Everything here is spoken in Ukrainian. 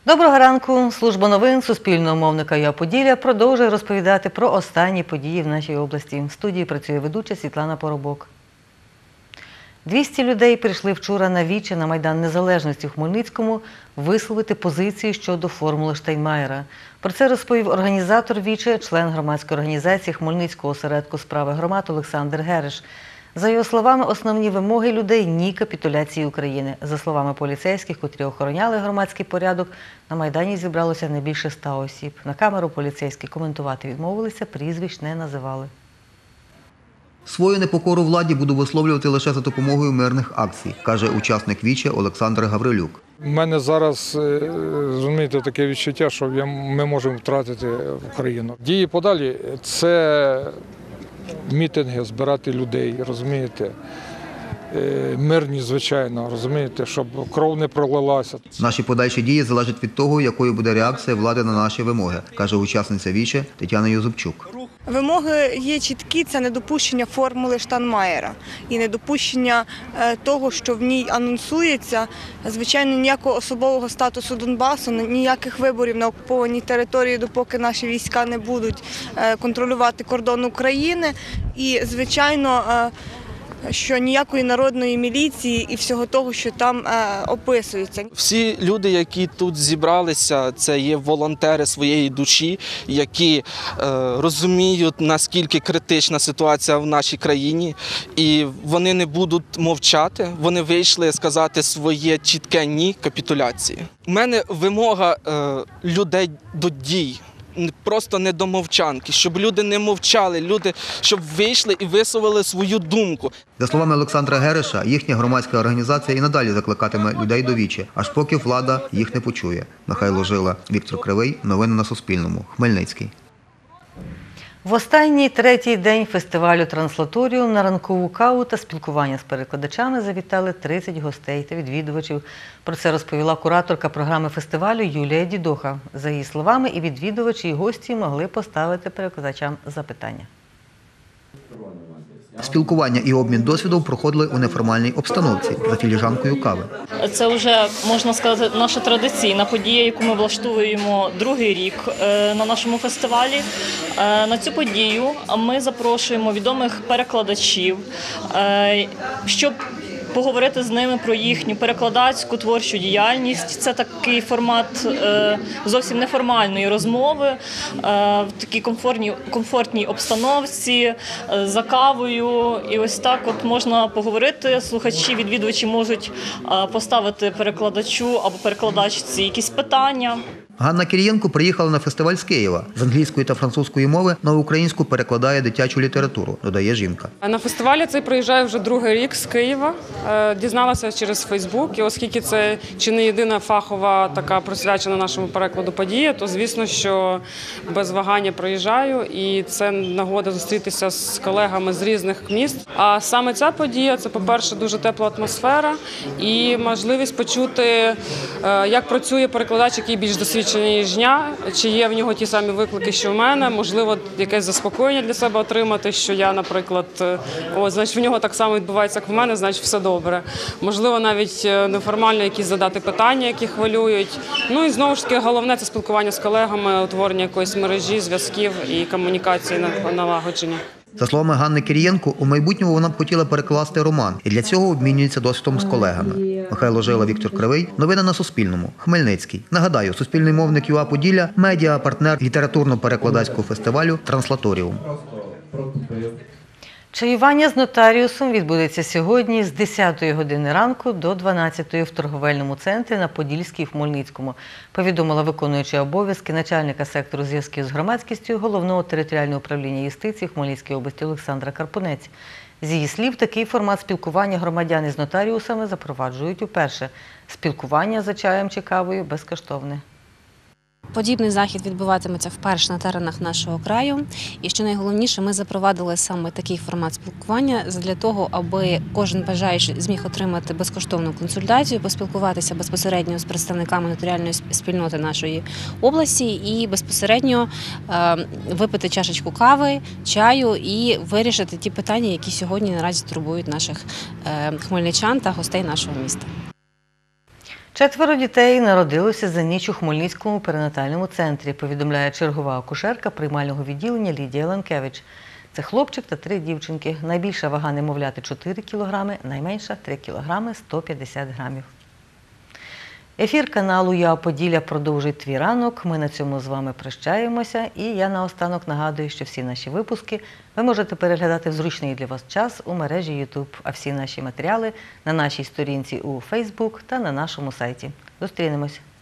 Доброго ранку! Служба новин Суспільного мовника ЮА Поділля продовжує розповідати про останні події в нашій області. В студії працює ведуча Світлана Поробок. 200 людей прийшли вчора на віче на Майдан Незалежності в Хмельницькому висловити позицію щодо формули Штайнмаєра. Про це розповів організатор віче, член громадської організації Хмельницького осередку справи громад Олександр Гереш. За його словами, основні вимоги людей – ні капітуляції України. За словами поліцейських, котрі охороняли громадський порядок, на Майдані зібралося не більше 100 осіб. На камеру поліцейські коментувати відмовилися, прізвищ не називали. Свою непокору владі буду висловлювати лише за допомогою мирних акцій, каже учасник віче Олександр Гаврилюк. У мене зараз, розумієте, таке відчуття, що ми можемо втратити Україну. Дії подалі – це мітинги, збирати людей, розумієте, мирні, звичайно, розумієте, щоб кров не пролилася. Наші подальші дії залежать від того, якою буде реакція влади на наші вимоги, каже учасниця віче Тетяна Юзупчук. Вимоги є чіткі – це недопущення формули Штайнмаєра і недопущення того, що в ній анонсується, звичайно, ніякого особового статусу Донбасу, ніяких виборів на окупованій території, допоки наші війська не будуть контролювати кордон України і, звичайно, що ніякої народної міліції і всього того, що там описується. Всі люди, які тут зібралися, це є волонтери своєї душі, які розуміють, наскільки критична ситуація в нашій країні, і вони не будуть мовчати, вони вийшли сказати своє чітке «ні» капітуляції. У мене вимога людей до дій. Просто не до мовчанки, щоб люди не мовчали, люди, щоб вийшли і висловили свою думку. За словами Олександра Гереша, їхня громадська організація і надалі закликатиме людей до віче, аж поки влада їх не почує. Михайло Жила, Віктор Кривий. Новини на Суспільному. Хмельницький. В останній третій день фестивалю «Транслаторіум» на ранкову каву та спілкування з перекладачами завітали 30 гостей та відвідувачів. Про це розповіла кураторка програми фестивалю Юлія Дідоха. За її словами, і відвідувачі, і гості могли поставити перекладачам запитання. Спілкування і обмін досвідом проходили у неформальній обстановці за філіжанкою кави. Це вже, можна сказати, наша традиційна подія, яку ми влаштовуємо другий рік на нашому фестивалі. На цю подію ми запрошуємо відомих перекладачів, щоб поговорити з ними про їхню перекладацьку творчу діяльність. Це такий формат зовсім неформальної розмови, в такій комфортній обстановці, за кавою. І ось так от можна поговорити, слухачі, відвідувачі можуть поставити перекладачу або перекладачці якісь питання. Ганна Кірієнко приїхала на фестиваль з Києва. З англійської та французької мови на українську перекладає дитячу літературу, додає жінка. На фестивалі цей приїжджаю вже другий рік з Києва. Дізналася через Фейсбук. І оскільки це чи не єдина фахова така присвячена нашому перекладу подія, то звісно, що без вагання приїжджаю. І це нагода зустрітися з колегами з різних міст. А саме ця подія – це, по-перше, дуже тепла атмосфера і можливість почути, як працює перекладач, який більш досвідчений, ніж я, чи є в нього ті самі виклики, що в мене, можливо, якесь заспокоєння для себе отримати, що я, наприклад, значить, в нього так само відбувається, як в мене, значить, все добре. Можливо, навіть неформально якісь задати питання, які хвилюють. Ну і знову ж таки, головне – це спілкування з колегами, утворення якоїсь мережі, зв'язків і комунікації налагодження. За словами Ганни Кірієнко, у майбутньому вона б хотіла перекласти роман і для цього обмінюється досвідом з колегами. Михайло Жила, Віктор Кривий. Новини на Суспільному. Хмельницький. Нагадаю, суспільний мовник ЮА Поділля – медіа-партнер літературно-перекладацького фестивалю «Транслаторіум». Чаювання з нотаріусом відбудеться сьогодні з 10 години ранку до 12 в торговельному центрі на Подільській в Хмельницькому, повідомила виконуюча обов'язки начальника сектору зв'язків з громадськістю Головного територіального управління юстиції Хмельницької області Олександра Карпунець. З її слів, такий формат спілкування громадян із нотаріусами запроваджують уперше. Спілкування за чаєм чи кавою безкоштовне. Подібний захід відбуватиметься вперше на теренах нашого краю. І що найголовніше, ми запровадили саме такий формат спілкування для того, аби кожен бажаючий зміг отримати безкоштовну консультацію, поспілкуватися безпосередньо з представниками нотаріальної спільноти нашої області і безпосередньо випити чашечку кави, чаю і вирішити ті питання, які сьогодні наразі турбують наших хмельничан та гостей нашого міста. 4 дітей народилося за ніч у Хмельницькому перинатальному центрі, повідомляє чергова акушерка приймального відділення Лідія Ланкевич. Це хлопчик та 3 дівчинки. Найбільша вага немовляти – 4 кілограми, найменша – 3 кілограми 150 грамів. Ефір каналу «ЮА Поділля» продовжує «Твій ранок». Ми на цьому з вами прощаємося. І я наостанок нагадую, що всі наші випуски ви можете переглядати в зручний для вас час у мережі YouTube, а всі наші матеріали на нашій сторінці у Facebook та на нашому сайті. Зустрінемось!